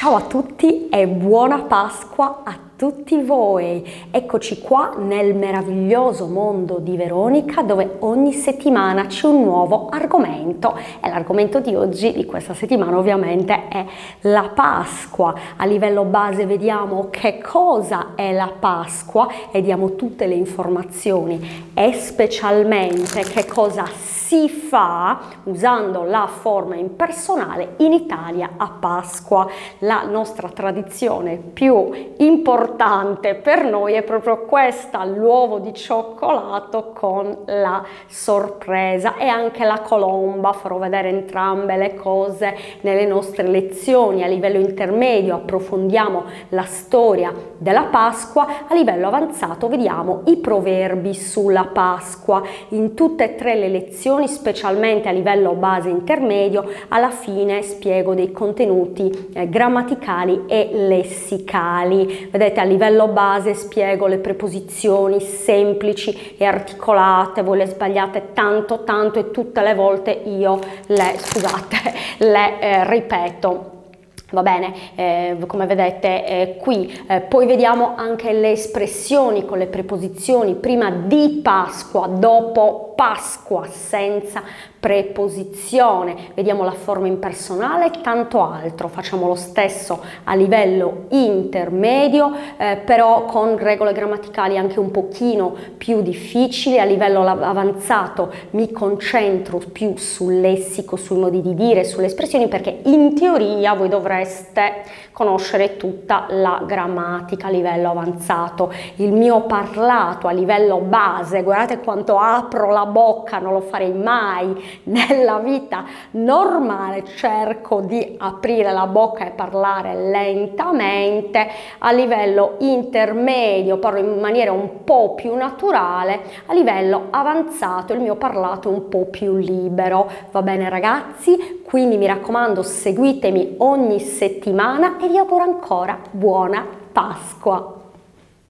Ciao a tutti e buona Pasqua a tutti voi! Eccoci qua nel meraviglioso mondo di Veronica, dove ogni settimana c'è un nuovo argomento e l'argomento di oggi, di questa settimana ovviamente, è la Pasqua. A livello base vediamo che cosa è la Pasqua e diamo tutte le informazioni e specialmente che cosa si fa usando la forma impersonale in Italia a Pasqua. La nostra tradizione più importante per noi è proprio questa, l'uovo di cioccolato con la sorpresa e anche la colomba. Farò vedere entrambe le cose nelle nostre lezioni. A livello intermedio approfondiamo la storia della Pasqua, a livello avanzato vediamo i proverbi sulla Pasqua. In tutte e tre le lezioni, specialmente a livello base intermedio, alla fine spiego dei contenuti grammaticali e lessicali. Vedete, a livello base spiego le preposizioni semplici e articolate, voi le sbagliate tanto e tutte le volte io le ripeto. Va bene, come vedete qui. Poi vediamo anche le espressioni con le preposizioni prima di Pasqua, dopo Pasqua, senza preposizione. Vediamo la forma impersonale e tanto altro. Facciamo lo stesso a livello intermedio, però con regole grammaticali anche un pochino più difficili. A livello avanzato mi concentro più sul lessico, sui modi di dire, sulle espressioni, perché in teoria voi dovreste conoscere tutta la grammatica a livello avanzato. Il mio parlato a livello base, guardate quanto apro la bocca, non lo farei mai nella vita normale, cerco di aprire la bocca e parlare lentamente. A livello intermedio parlo in maniera un po' più naturale, a livello avanzato il mio parlato è un po' più libero. Va bene ragazzi? Quindi mi raccomando, seguitemi ogni settimana e vi auguro ancora buona Pasqua!